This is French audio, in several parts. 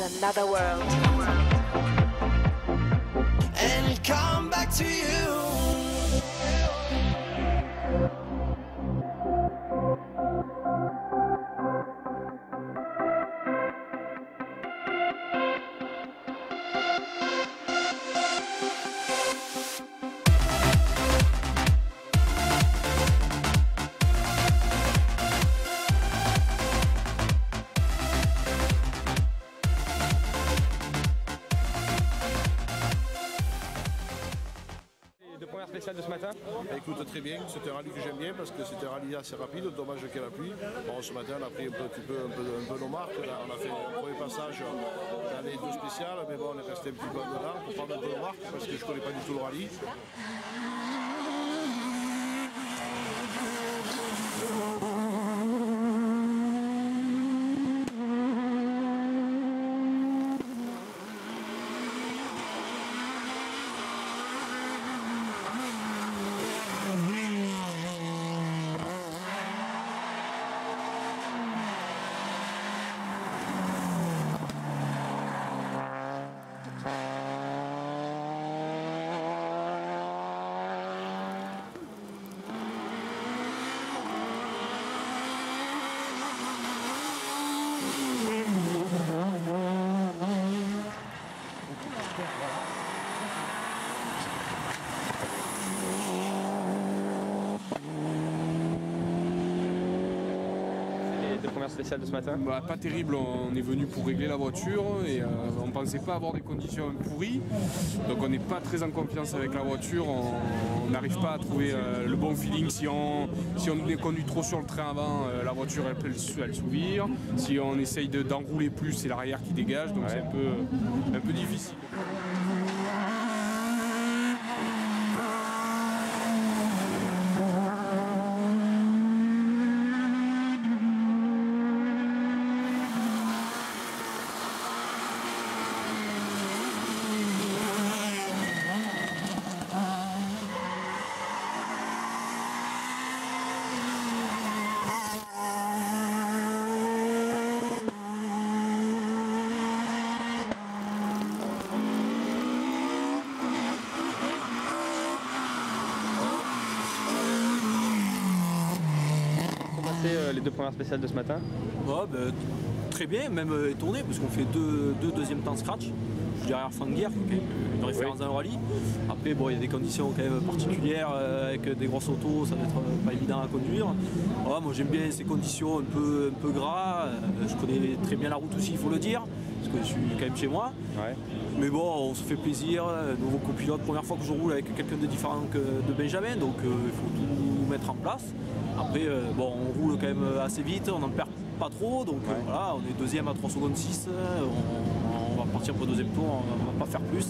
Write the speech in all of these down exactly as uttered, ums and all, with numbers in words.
another world. And come back to you. De première spéciale de ce matin? Écoute, très bien, c'est un rallye que j'aime bien parce que c'était un rallye assez rapide, dommage qu'il y ait la pluie. Bon, ce matin on a pris un, petit peu, un, peu, un peu nos marques, on a fait un premier passage dans les deux spéciales, mais bon on est resté un petit peu dedans pour prendre un peu nos marques parce que je ne connais pas du tout le rallye. De première spéciale de ce matin? Bah, pas terrible, on est venu pour régler la voiture et euh, on ne pensait pas avoir des conditions pourries, donc on n'est pas très en confiance avec la voiture, on n'arrive pas à trouver euh, le bon feeling. Si on, si on est conduit trop sur le train avant, euh, la voiture elle peut elle s'ouvrir, si on essaye d'enrouler de, plus, c'est l'arrière qui dégage, donc ouais. C'est un peu, un peu difficile. Les deux premières spéciales de ce matin? Ouais, bah, très bien, même euh, étonné parce qu'on fait deux, deux deuxièmes temps scratch. Je suis derrière Fanguer, qui est une référence oui. Dans le rallye. Après, bon, il y a des conditions quand même particulières euh, avec des grosses autos, ça va être euh, pas évident à conduire. Ouais, moi j'aime bien ces conditions un peu, un peu gras. Euh, je connais très bien la route aussi, il faut le dire, parce que je suis quand même chez moi. Ouais. Mais bon, on se fait plaisir, nouveau copilote, première fois que je roule avec quelqu'un de différent que de Benjamin, donc euh, il faut tout mettre en place. Après, euh, bon, on roule quand même assez vite, on n'en perd pas trop, donc ouais. euh, voilà, on est deuxième à trois secondes six, on, on va partir pour le deuxième tour, on ne va pas faire plus.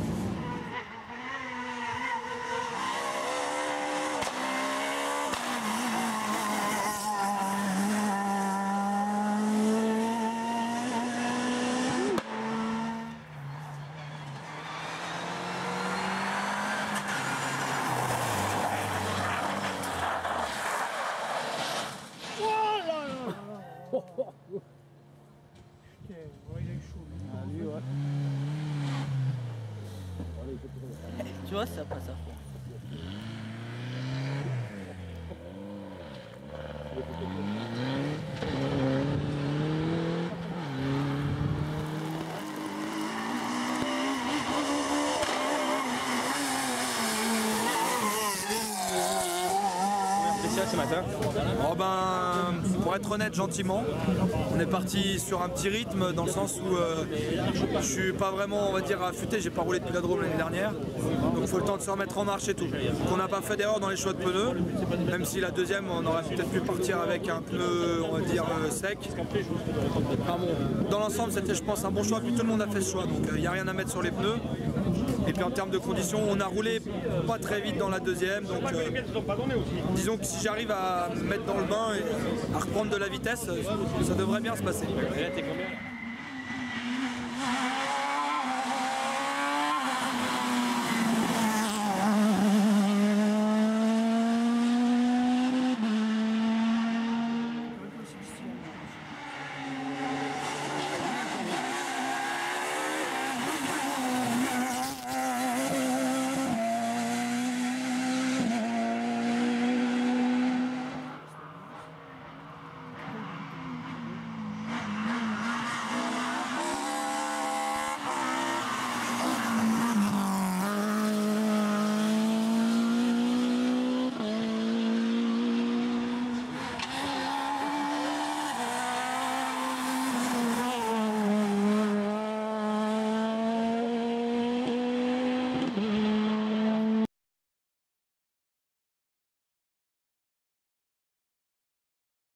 Tu vois, ça passe à fond. Ce matin? Oh ben, pour être honnête, gentiment, on est parti sur un petit rythme dans le sens où euh, je suis pas vraiment, on va dire, affûté, j'ai pas roulé depuis la Drôme l'année dernière, donc il faut le temps de se remettre en marche et tout. Donc on n'a pas fait d'erreur dans les choix de pneus, même si la deuxième on aurait peut-être pu partir avec un pneu, on va dire, euh, sec. Enfin bon, dans l'ensemble c'était, je pense, un bon choix, puis tout le monde a fait ce choix, donc il euh, n'y a rien à mettre sur les pneus. Et puis en termes de conditions, on a roulé pas très vite dans la deuxième, donc euh, disons que si j'arrive à me mettre dans le bain et à reprendre de la vitesse, ça devrait bien se passer. Et là, t'es combien?